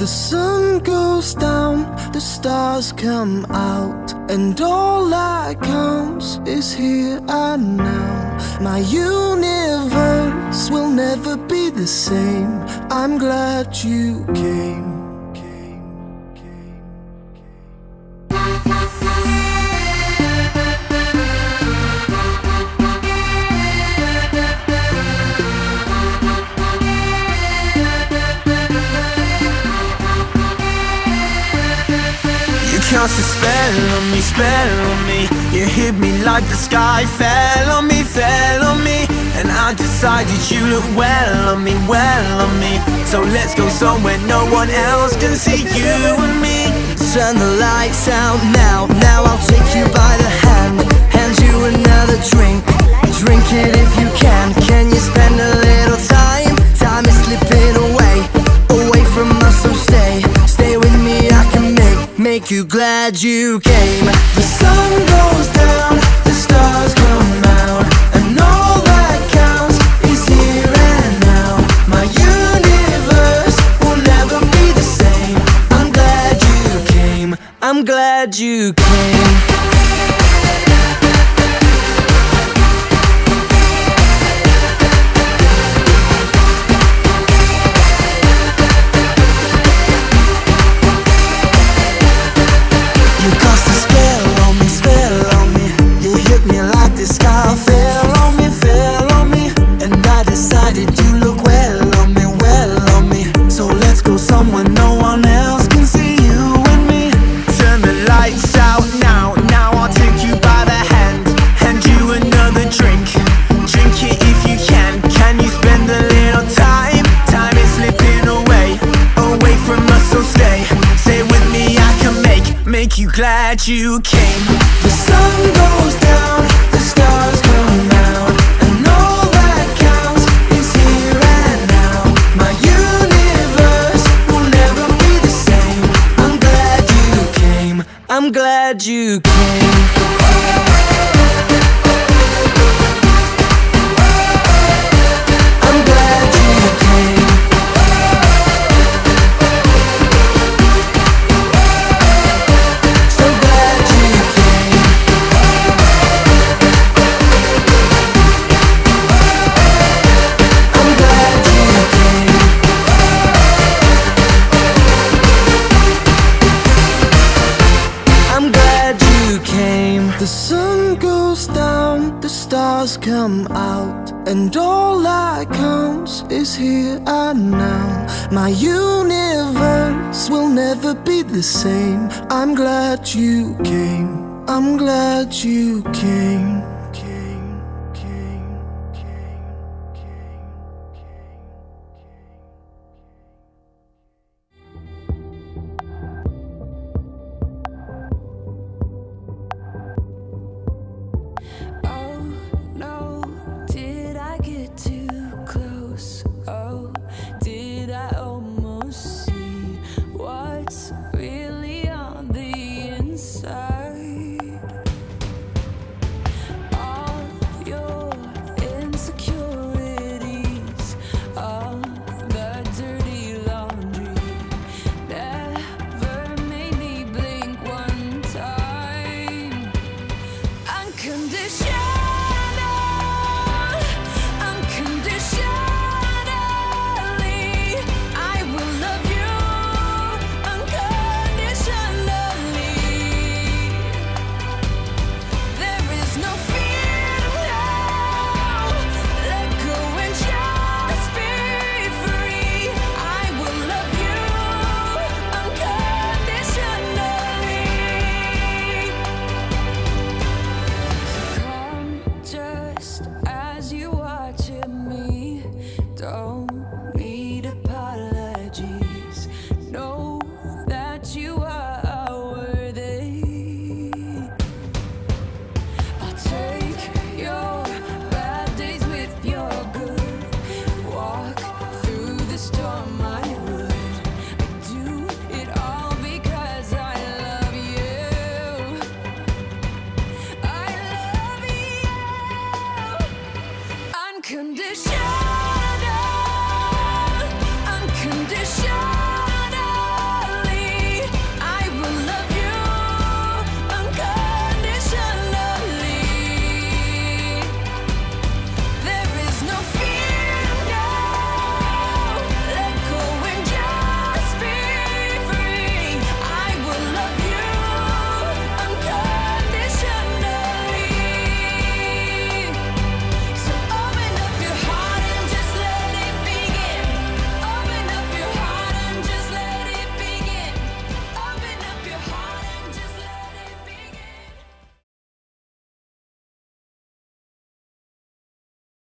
The sun goes down, the stars come out, and all that counts is here and now. My universe will never be the same. I'm glad you came. Cast a spell on me. You hit me like the sky fell on me, and I decided you look well on me, So let's go somewhere no one else can see you and me. Turn the lights out now, I'll take you by the hand, hand you another drink. Drink it if you can. Can you spend a little time? Time is slipping away from us, so stay with me. I can make you glad you came. The sun goes down, the stars come out, and all that counts is here and now. My universe will never be the same. I'm glad you came. I'm glad you came. Make you glad you came. The sun goes down, the stars come out, and all that counts is here and now. My universe will never be the same. I'm glad you came. I'm glad you came. The sun goes down, the stars come out, and all that counts is here and now. My universe will never be the same. I'm glad you came. I'm glad you came.